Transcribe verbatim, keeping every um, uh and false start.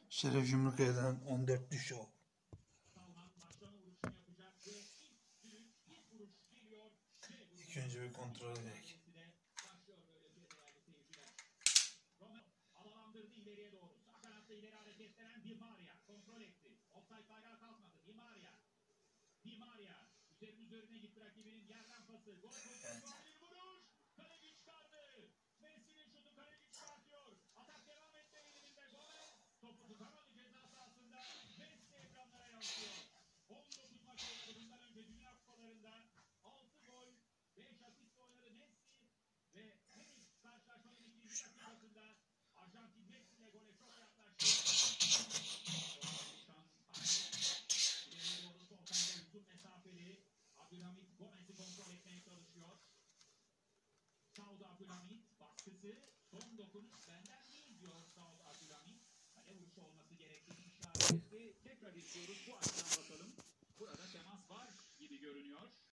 Şeref Yumrukaya'dan on dörtlü şov. İlk önce bir kontrol edelim. Havalandırdı ileriye doğru. Sağ kanatta ileri hareketlenen Di Maria kontrol etti. Offside bayrağı kalkmadı. Di Maria. Di Maria üzerine üzerine gitti rakibinin yerden pası. Gol pozisyonu bir vuruş. Kaleci çıkardı. Messi'nin şutu kaleci çıkartıyor. Atak devam etti elinde. Gomez topu tutamadı ceza sahasında. Messi ekranlara yansıyor. on dokuz maç oynadı bundan önce Dünya Kupalarında. altı gol, beş asist oynadı Messi ve henüz karşılaşmanın ikinci dakikasında Arjantin Messi ile gole çok yaklaştı. İleriye doğru sol kanada uzun mesafeli. Abdülhamit Gomez'i kontrol etmeye çalışıyor. Saud Abdülhamit baskısı, son dokunuş benden değil diyor Saud Abdülhamit. Kale vuruşu olması gerektiğini işaret etti. Tekrar izliyoruz, bu açıdan bakalım. Burada temas var gibi görünüyor.